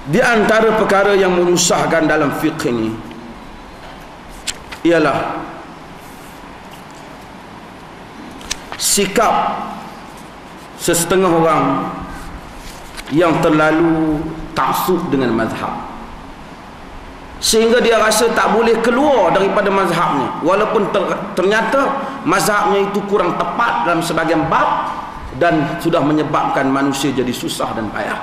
Di antara perkara yang menyusahkan dalam fiqh ini ialah sikap sesetengah orang yang terlalu taksub dengan mazhab, sehingga dia rasa tak boleh keluar daripada mazhabnya, walaupun ternyata mazhabnya itu kurang tepat dalam sebahagian bab dan sudah menyebabkan manusia jadi susah dan payah.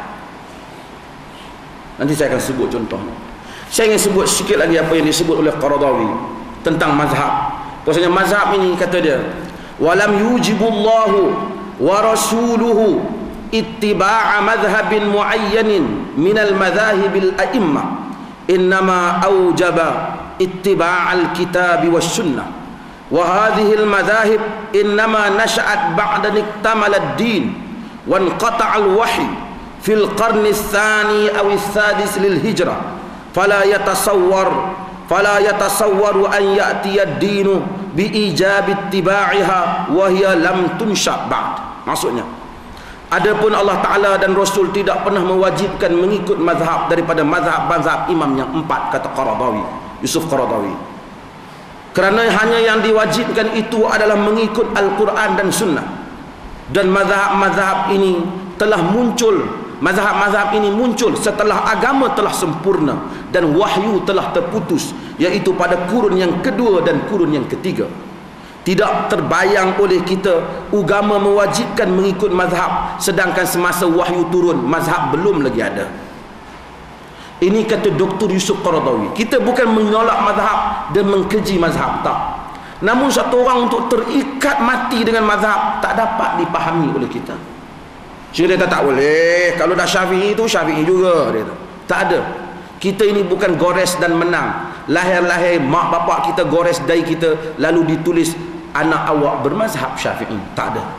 Nanti saya akan sebut contohnya. Saya ingin sebut sikit lagi apa yang disebut oleh Qaradawi tentang mazhab. Maksudnya mazhab ini, kata dia, walam yujibullahu wa rasuluhu ittiba'a madhhabin muayyanin minal madhahibil a'immah, innama awjaba ittiba'al kitabi was sunnah, wa hadhil madhahib innama nasha'at ba'da niktamal ad-din wa inqata'al wahyi fil qarni tsani aw ats-sadis lil hijrah, fala yatasawwaru an ya'tiya ad-dinu bi ijabi ittiba'iha wa hiya lam tunsha' ba'd. Maksudnya, adapun Allah Ta'ala dan Rasul tidak pernah mewajibkan mengikut mazhab daripada mazhab imam yang empat, kata Qaradawi, Yusuf Qaradawi, kerana hanya yang diwajibkan itu adalah mengikut Al-Quran dan Sunnah. Dan mazhab ini telah muncul, mazhab ini muncul setelah agama telah sempurna dan wahyu telah terputus, iaitu pada kurun yang kedua dan kurun yang ketiga. Tidak terbayang oleh kita agama mewajibkan mengikut mazhab, sedangkan semasa wahyu turun mazhab belum lagi ada. Ini kata Dr. Yusuf Qaradawi. Kita bukan menolak mazhab dan mengkeji mazhab, tak. Namun satu orang untuk terikat mati dengan mazhab tak dapat dipahami oleh kita. Jadi dia tak boleh, kalau dah Syafi'i itu Syafi'i juga, dia tak ada. Kita ini bukan gores dan menang. Lahir-lahir mak bapak kita gores dai kita, lalu ditulis anak awak bermazhab Syafi'i. Tak ada.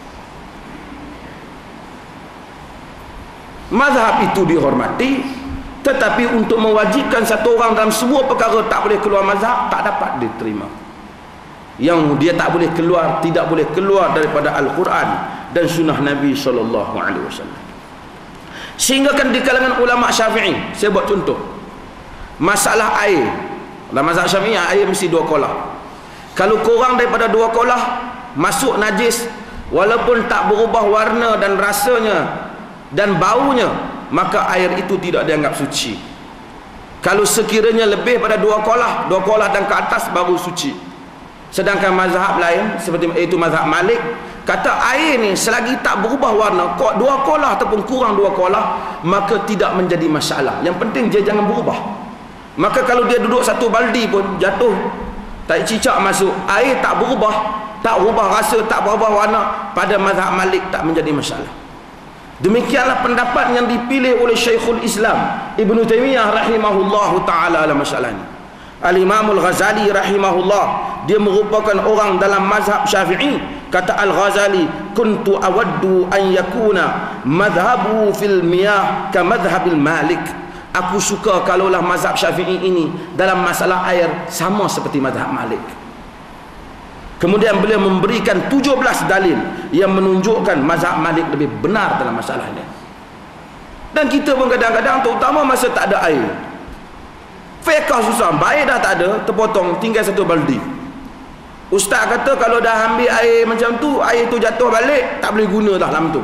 Mazhab itu dihormati, tetapi untuk mewajibkan satu orang dalam semua perkara tak boleh keluar mazhab, tak dapat diterima. Yang dia tak boleh keluar, tidak boleh keluar daripada Al-Quran dan sunnah Nabi SAW. Sehingga kan di kalangan ulama Syafi'i, saya buat contoh masalah air. Dalam mazhab Syafi'i, air mesti 2 kolah. Kalau kurang daripada 2 kolah masuk najis, walaupun tak berubah warna dan rasanya dan baunya, maka air itu tidak dianggap suci. Kalau sekiranya lebih pada 2 kolah dan ke atas baru suci. Sedangkan mazhab lain seperti itu mazhab Malik, kata air ni selagi tak berubah warna, 2 kolah ataupun kurang 2 kolah, maka tidak menjadi masalah. Yang penting dia jangan berubah. Maka kalau dia duduk satu baldi pun jatuh tak cicak masuk, air tak berubah, tak berubah rasa, tak berubah warna, pada mazhab Malik tak menjadi masalah. Demikianlah pendapat yang dipilih oleh Syekhul Islam Ibn Taymiyah rahimahullahu ta'ala dalam masalah ini. Al-Imamul Ghazali rahimahullah, dia merupakan orang dalam mazhab Syafi'i. Kata Al-Ghazali, kuntu awaddu an yakuna madhabu fil miyah ka madhabil Malik. Aku suka kalaulah mazhab Syafi'i ini dalam masalah air sama seperti mazhab Malik. Kemudian beliau memberikan 17 dalil yang menunjukkan mazhab Malik lebih benar dalam masalah ini. Dan kita pun kadang-kadang, terutama masa tak ada air, fiqh susah, air dah tak ada, terpotong, tinggal satu baldi. Ustaz kata kalau dah ambil air macam tu, air tu jatuh balik, tak boleh guna dah dalam tu.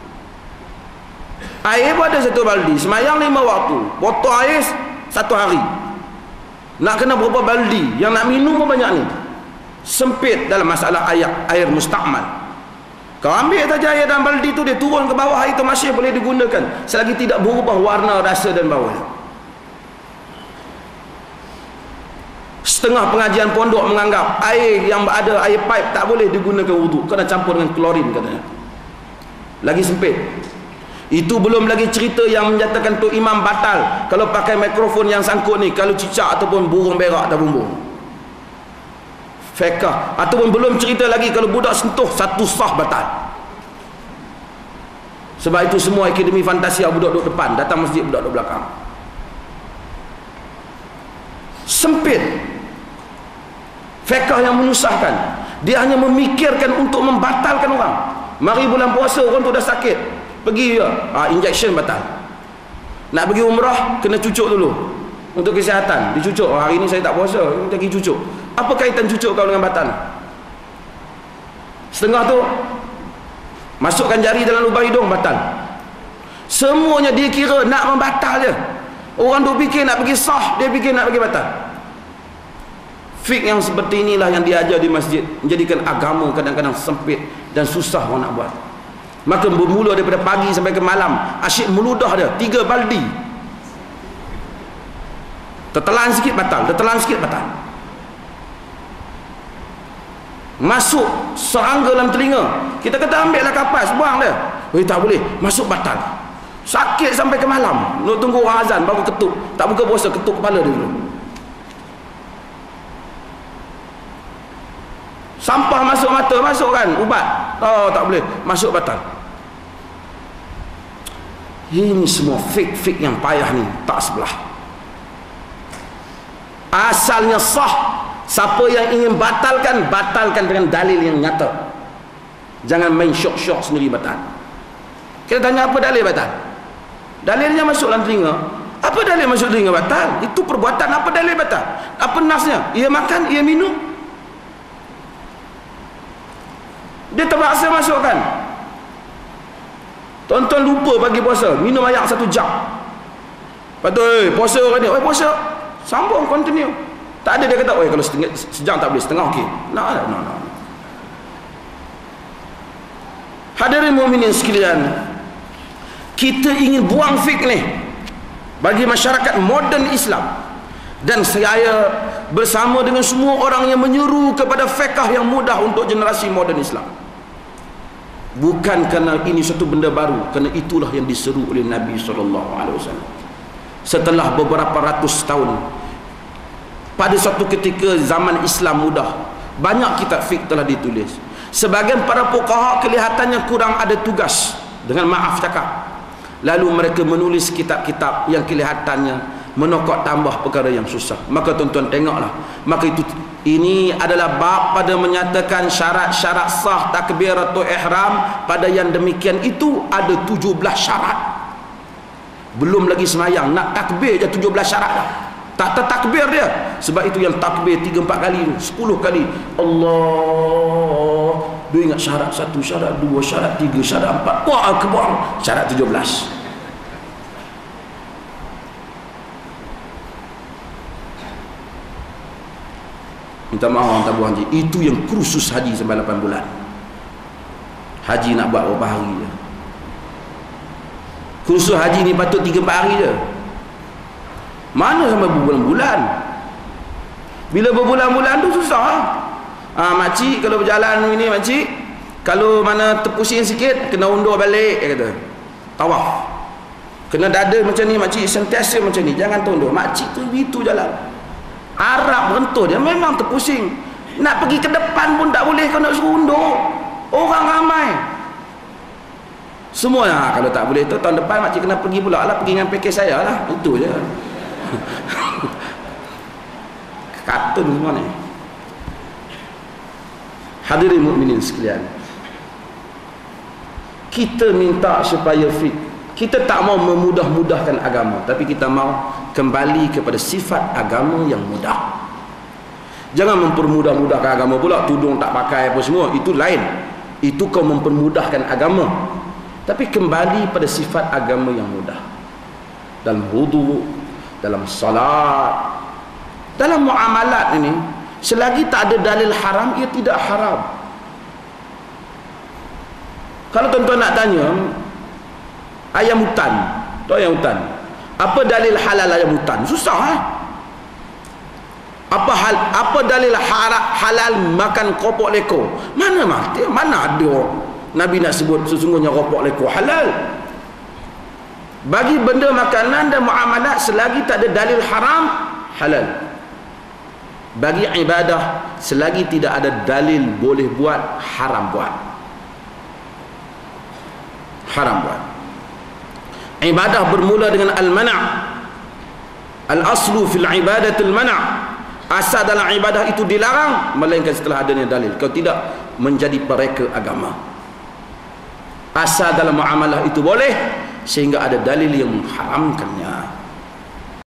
Air pun ada satu baldi, semayang 5 waktu, botol air 1 hari. Nak kena berapa baldi? Yang nak minum pun banyak ni. Sempit dalam masalah air mustakmal. Kau ambil saja air dalam baldi tu, dia turun ke bawah, air tu masih boleh digunakan selagi tidak berubah warna, rasa dan baunya. Setengah pengajian pondok menganggap air yang ada air pipe tak boleh digunakan wuduk, kena campur dengan klorin katanya. Lagi sempit. Itu belum lagi cerita yang menyatakan tu imam batal kalau pakai mikrofon yang sangkut ni, kalau cicak ataupun burung berak dah bumbung. Fiqh. Ataupun belum cerita lagi kalau budak sentuh satu sah batal. Sebab itu semua akademi fantasia budak duduk depan, datang masjid budak duduk belakang. Sempit. Fiqh yang menyusahkan. Dia hanya memikirkan untuk membatalkan orang. Mari bulan puasa orang tu dah sakit, pergi je, injection batal. Nak pergi umrah kena cucuk dulu untuk kesihatan. Dicucuk, hari ni saya tak puasa, kita pergi cucuk. Apa kaitan cucuk kau dengan batal? Setengah tu masukkan jari dalam lubang hidung, batal. Semuanya dia kira nak membatal je. Orang tu fikir nak pergi sah, dia fikir nak pergi batal. Fik yang seperti inilah yang diajar di masjid, menjadikan agama kadang-kadang sempit dan susah orang nak buat. Maka bermula daripada pagi sampai ke malam, asyik meludah dia 3 baldi. Tertelan sikit batal, tertelan sikit batal. Masuk serangga dalam telinga, kita kata ambil lah kapas, buang dia. Tak boleh, masuk batal. Sakit sampai ke malam, nak tunggu orang azan baru ketuk. Tak buka puasa, ketuk kepala dia dulu. Sampah masuk mata, masuk kan ubat, tak boleh, masuk batal. Ini semua fik-fik yang payah ni, tak sebelah. Asalnya sah. Siapa yang ingin batalkan, batalkan dengan dalil yang nyata. Jangan main syok-syok sendiri batal. Kita tanya apa dalil batal? Dalilnya masuk dalam telinga. Apa dalil masuk telinga batal? Itu perbuatan, apa dalil batal? Apa nasnya? Ia makan, ia minum. Dia terpaksa masukkan. Tuan-tuan lupa pagi puasa, minum air 1 jam. Lepas tu, puasa orang ni, puasa. Sambung, continue. Tak ada dia kata, kalau sejam tak boleh, setengah okey. No. Hadirin mukminin sekalian, kita ingin buang fik ni bagi masyarakat moden Islam. Dan saya bersama dengan semua orang yang menyeru kepada fiqh yang mudah untuk generasi moden Islam. Bukan kerana ini satu benda baru, kerana itulah yang diseru oleh Nabi SAW. Setelah beberapa ratus tahun, pada suatu ketika zaman Islam mudah, banyak kitab fiqh telah ditulis. Sebahagian para fuqaha kelihatannya kurang ada tugas, dengan maaf cakap. Lalu mereka menulis kitab-kitab yang kelihatannya menokok tambah perkara yang susah. Maka tuan-tuan tengoklah. Maka ini adalah bab pada menyatakan syarat-syarat sah takbiratul ihram. Pada yang demikian itu ada 17 syarat. Belum lagi semayang, nak takbir je 17 syarat dah. Tak tertakbir dia. Sebab itu yang takbir 3-4 kali, 10 kali. Allah. Dia ingat syarat 1, syarat 2, syarat 3, syarat 4. Wah, akbar. Syarat 17. Minta maaf orang tabung haji. Itu yang kursus haji sampai 8 bulan. Haji nak buat berapa hari je. Kursus haji ni patut 3-4 hari je. Mana sampai berbulan-bulan? Bila berbulan-bulan tu susah. Makcik kalau berjalan ini, makcik kalau mana terpusing sikit kena undur balik, dia kata. Tawaf. Kena dada macam ni, makcik sentiasa macam ni, jangan tundur. Makcik tu begitu jalan. Arab rentuh dia, memang terpusing. Nak pergi ke depan pun tak boleh, kau nak suruh undur. Orang ramai. Semua kalau tak boleh tu tahun depan makcik kena pergi pula lah, pergi dengan pakej saya lah. Itu je. Katun semua ni. Hadirin mukminin sekalian, kita minta supaya fit. Kita tak mau memudah-mudahkan agama, tapi kita mau kembali kepada sifat agama yang mudah. Jangan mempermudah-mudahkan agama pula, tudung tak pakai apa semua, itu lain. Itu kau mempermudahkan agama. Tapi kembali pada sifat agama yang mudah. Dalam wudu, dalam salat, dalam muamalat ini, selagi tak ada dalil haram, ia tidak haram. Kalau tuan-tuan nak tanya, ayam hutan, tu ayam hutan, apa dalil halal ayam hutan? Susah. Apa dalil halal makan keropok lekor? Mana mati? Mana ada Nabi nak sebut sesungguhnya keropok lekor halal? Bagi benda makanan dan muamalat, selagi tak ada dalil haram, halal. Bagi ibadah, selagi tidak ada dalil boleh buat, haram buat. Haram buat. Ibadah bermula dengan al-mana'. Al-aslu fil ibadatil mana'. Asal dalam ibadah itu dilarang, melainkan setelah adanya dalil. Kalau tidak, menjadi pereka agama. Asal dalam muamalah itu boleh, sehingga ada dalil yang mengharamkannya.